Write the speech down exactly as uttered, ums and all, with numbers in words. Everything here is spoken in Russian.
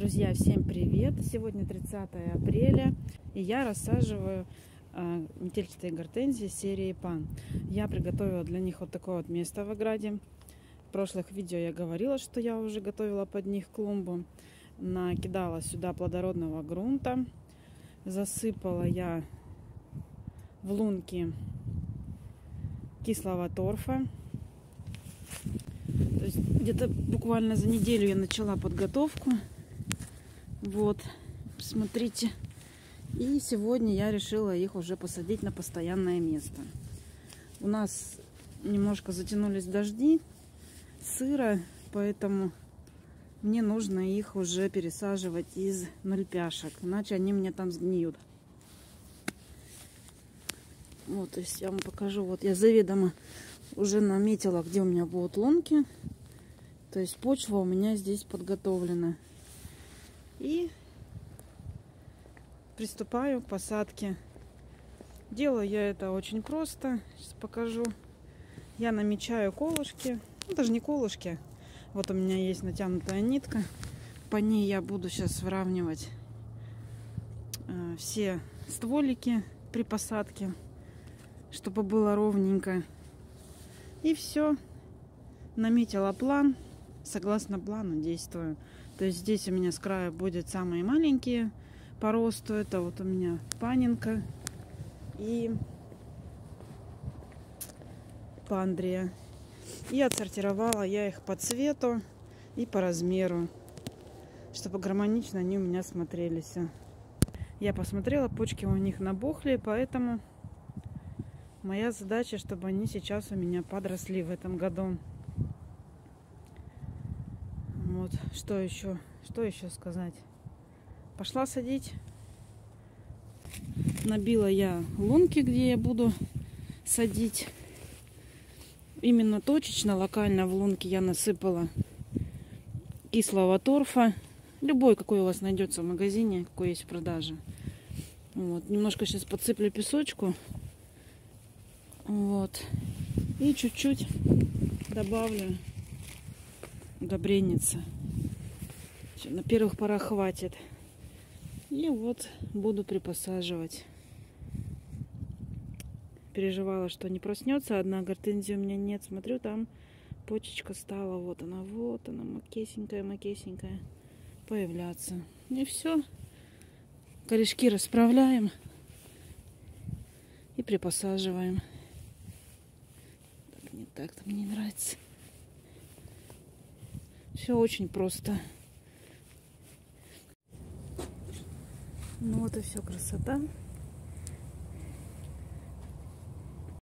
Друзья, всем привет! Сегодня тридцатое апреля, и я рассаживаю э, метельчатые гортензии серии Пан. Я приготовила для них вот такое вот место в ограде. В прошлых видео я говорила, что я уже готовила под них клумбу. Накидала сюда плодородного грунта. Засыпала я в лунки кислого торфа. То есть где-то буквально за неделю я начала подготовку. Вот, смотрите. И сегодня я решила их уже посадить на постоянное место. У нас немножко затянулись дожди, сыро, поэтому мне нужно их уже пересаживать из нульпяшек, иначе они мне там сгниют. Вот, то есть я вам покажу. Вот я заведомо уже наметила, где у меня будут лунки. То есть почва у меня здесь подготовлена. И приступаю к посадке. Делаю я это очень просто. Сейчас покажу. Я намечаю колышки. Ну, даже не колышки. Вот у меня есть натянутая нитка. По ней я буду сейчас выравнивать э, все стволики при посадке, чтобы было ровненько. И все. Наметила план. Согласно плану действую. То есть здесь у меня с края будет самые маленькие по росту. Это вот у меня панинка и пандрия. И отсортировала я их по цвету и по размеру, чтобы гармонично они у меня смотрелись. Я посмотрела, почки у них набухли, поэтому моя задача, чтобы они сейчас у меня подросли в этом году. Вот, что еще, что еще сказать? Пошла садить. Набила я лунки, где я буду садить. Именно точечно, локально в лунки я насыпала кислого торфа. Любой, какой у вас найдется в магазине, какой есть в продаже. Вот, немножко сейчас подсыплю песочку. Вот. И чуть-чуть добавлю удобреница. На первых порах хватит. И вот буду припосаживать. Переживала, что не проснется. Одна гортензия у меня нет. Смотрю, там почечка стала. Вот она, вот она, макесенькая, макесенькая, появляться. И все. Корешки расправляем и припосаживаем. Так, не так, там мне нравится. Все очень просто. Ну вот и все, красота.